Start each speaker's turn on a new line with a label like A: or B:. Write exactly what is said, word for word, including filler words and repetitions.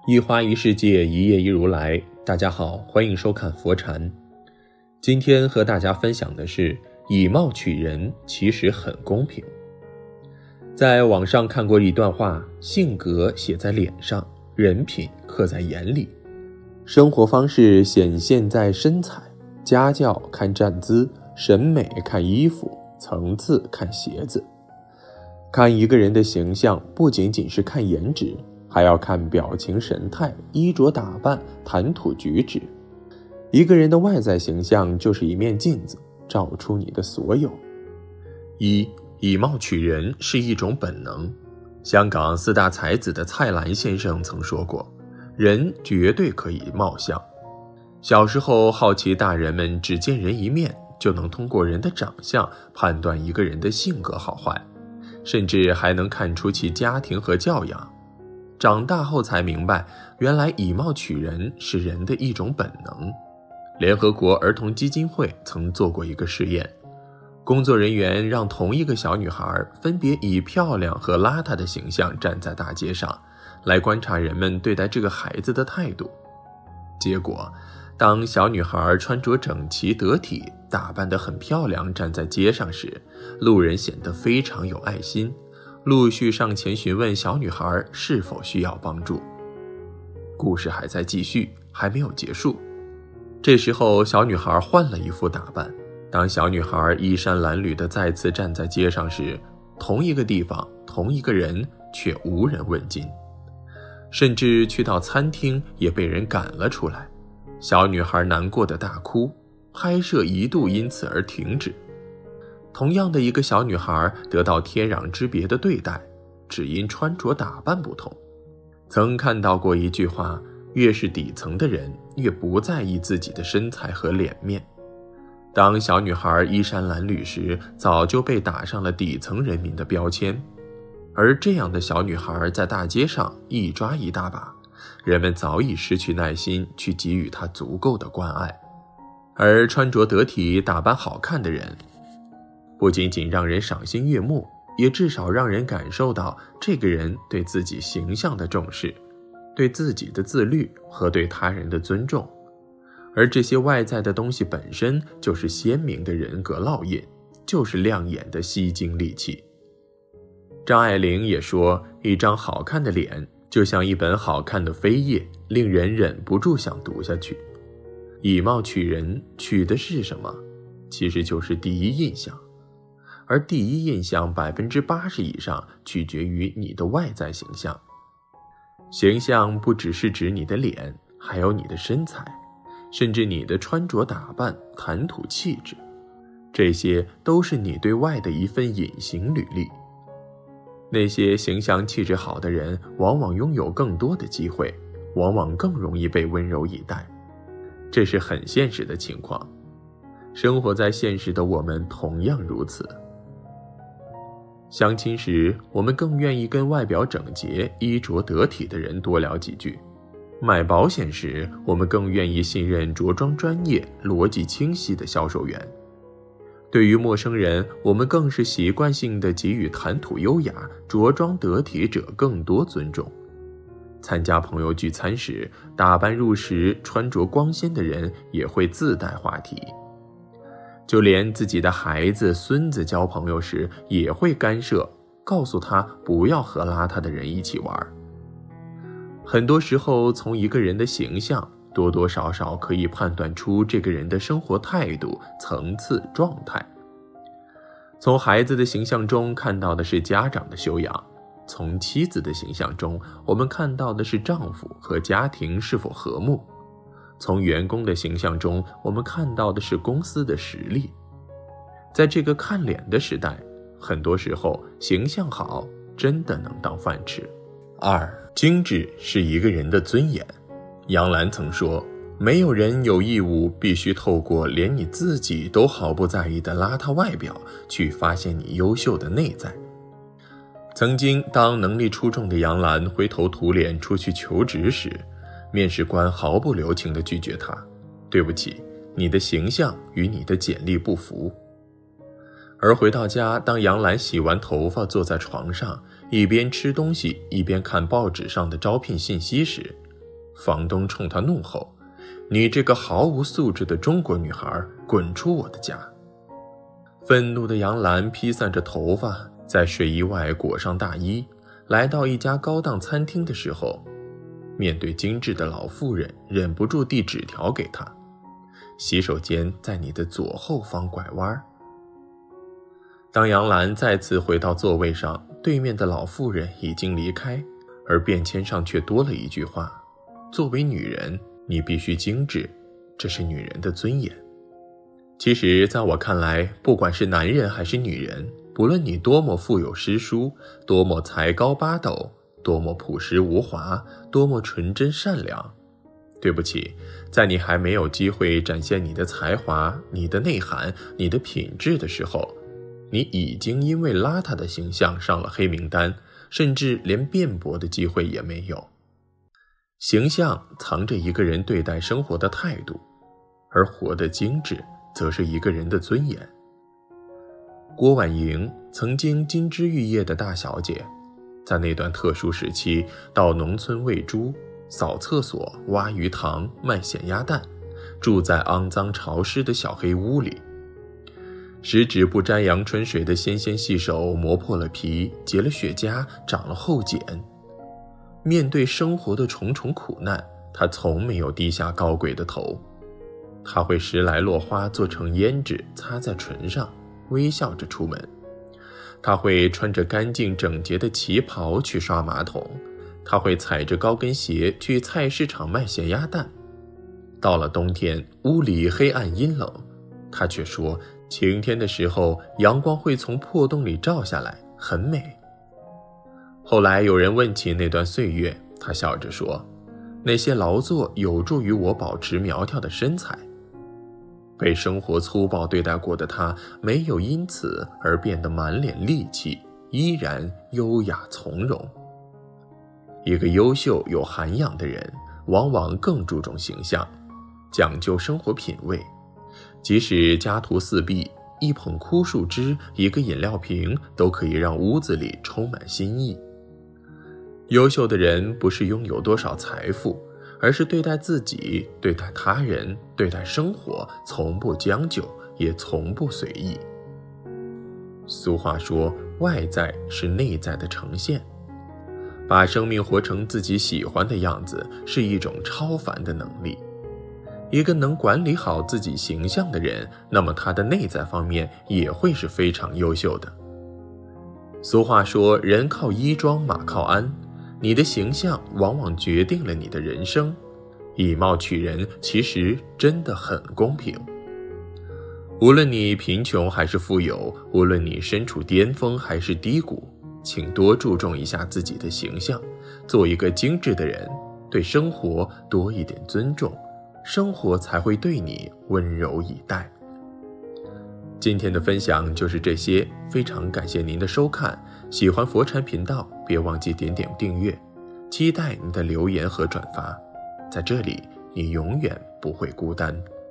A: 一花一世界，一叶一如来。大家好，欢迎收看佛禅。今天和大家分享的是，以貌取人其实很公平。在网上看过一段话，性格写在脸上，人品刻在眼里，生活方式显现在身材，家教看站姿，审美看衣服，层次看鞋子。看一个人的形象，不仅仅是看颜值，还要看表情神态、衣着打扮、谈吐举止。一个人的外在形象就是一面镜子，照出你的所有。一、以貌取人是一种本能。香港四大才子的蔡澜先生曾说过，人绝对可以貌相。小时候好奇大人们只见人一面，就能通过人的长相判断一个人的性格好坏，甚至还能看出其家庭和教养。长大后才明白，原来以貌取人是人的一种本能。联合国儿童基金会曾做过一个实验，工作人员让同一个小女孩分别以漂亮和邋遢的形象站在大街上，来观察人们对待这个孩子的态度。结果，当小女孩穿着整齐得体，打扮得很漂亮站在街上时，路人显得非常有爱心，陆续上前询问小女孩是否需要帮助。故事还在继续，还没有结束。这时候小女孩换了一副打扮，当小女孩衣衫褴褛地再次站在街上时，同一个地方，同一个人，却无人问津。甚至去到餐厅也被人赶了出来，小女孩难过的大哭，拍摄一度因此而停止。同样的一个小女孩得到天壤之别的对待，只因穿着打扮不同。曾看到过一句话，越是底层的人，越不在意自己的身材和脸面。当小女孩衣衫褴褛时，早就被打上了底层人民的标签。而这样的小女孩在大街上一抓一大把，人们早已失去耐心去给予她足够的关爱。而穿着得体、打扮好看的人，不仅仅让人赏心悦目，也至少让人感受到这个人对自己形象的重视，对自己的自律和对他人的尊重。而这些外在的东西本身就是鲜明的人格烙印，就是亮眼的吸睛利器。张爱玲也说，一张好看的脸就像一本好看的扉页，令人忍不住想读下去。以貌取人，取的是什么？其实就是第一印象。而第一印象百分之八十以上取决于你的外在形象。形象不只是指你的脸，还有你的身材，甚至你的穿着打扮、谈吐气质，这些都是你对外的一份隐形履历。那些形象气质好的人，往往拥有更多的机会，往往更容易被温柔以待。这是很现实的情况，生活在现实的我们同样如此。相亲时，我们更愿意跟外表整洁、衣着得体的人多聊几句；买保险时，我们更愿意信任着装专业、逻辑清晰的销售员。对于陌生人，我们更是习惯性地给予谈吐优雅、着装得体者更多尊重。参加朋友聚餐时，打扮入时、穿着光鲜的人也会自带话题。就连自己的孩子、孙子交朋友时，也会干涉，告诉他不要和邋遢的人一起玩。很多时候，从一个人的形象，多多少少可以判断出这个人的生活态度、层次、状态。从孩子的形象中看到的是家长的修养，从妻子的形象中，我们看到的是丈夫和家庭是否和睦。从员工的形象中，我们看到的是公司的实力。在这个看脸的时代，很多时候形象好真的能当饭吃。二、精致是一个人的尊严。杨澜曾说，没有人有义务必须透过连你自己都毫不在意的邋遢外表，去发现你优秀的内在。曾经，当能力出众的杨澜灰头土脸出去求职时，面试官毫不留情地拒绝他，对不起，你的形象与你的简历不符。而回到家，当杨澜洗完头发坐在床上，一边吃东西一边看报纸上的招聘信息时， 房东冲他怒吼：你这个毫无素质的中国女孩，滚出我的家！愤怒的杨澜披散着头发，在睡衣外裹上大衣，来到一家高档餐厅的时候，面对精致的老妇人，忍不住递纸条给她：洗手间在你的左后方拐弯。当杨澜再次回到座位上，对面的老妇人已经离开，而便签上却多了一句话：作为女人，你必须精致，这是女人的尊严。其实在我看来，不管是男人还是女人，不论你多么腹有诗书，多么才高八斗，多么朴实无华，多么纯真善良，对不起，在你还没有机会展现你的才华、你的内涵、你的品质的时候，你已经因为邋遢的形象上了黑名单，甚至连辩驳的机会也没有。形象藏着一个人对待生活的态度，而活得精致则是一个人的尊严。郭婉莹曾经金枝玉叶的大小姐，在那段特殊时期，到农村喂猪、扫厕所、挖鱼塘、卖咸鸭蛋，住在肮脏潮湿的小黑屋里。十指不沾阳春水的纤纤细手磨破了皮，结了雪痂，长了厚茧。面对生活的重重苦难，她从没有低下高贵的头。她会拾来落花做成胭脂，擦在唇上，微笑着出门。她会穿着干净整洁的旗袍去刷马桶，她会踩着高跟鞋去菜市场卖咸鸭蛋。到了冬天，屋里黑暗阴冷，她却说晴天的时候，阳光会从破洞里照下来，很美。后来有人问起那段岁月，她笑着说，那些劳作有助于我保持苗条的身材。被生活粗暴对待过的她，没有因此而变得满脸戾气，依然优雅从容。一个优秀有涵养的人，往往更注重形象，讲究生活品味。即使家徒四壁，一捧枯树枝，一个饮料瓶，都可以让屋子里充满新意。优秀的人不是拥有多少财富，而是对待自己、对待他人、对待生活，从不将就，也从不随意。俗话说，外在是内在的呈现。把生命活成自己喜欢的样子，是一种超凡的能力。一个能管理好自己形象的人，那么他的内在方面也会是非常优秀的。俗话说，人靠衣装，马靠鞍，你的形象往往决定了你的人生。以貌取人其实真的很公平。无论你贫穷还是富有，无论你身处巅峰还是低谷，请多注重一下自己的形象，做一个精致的人，对生活多一点尊重，生活才会对你温柔以待。今天的分享就是这些，非常感谢您的收看。喜欢佛禅频道，别忘记点点订阅，期待您的留言和转发。在这里，你永远不会孤单。